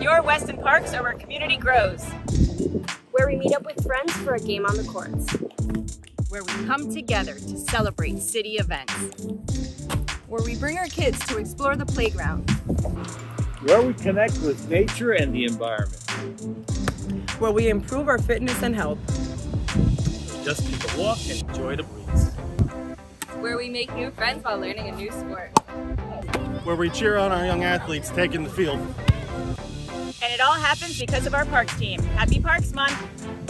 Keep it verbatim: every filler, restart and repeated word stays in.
Your Weston Parks are where community grows. Where we meet up with friends for a game on the courts. Where we come together to celebrate city events. Where we bring our kids to explore the playground. Where we connect with nature and the environment. Where we improve our fitness and health. Just take a walk and enjoy the breeze. Where we make new friends while learning a new sport. Where we cheer on our young athletes taking the field. And it all happens because of our Parks team. Happy Parks Month!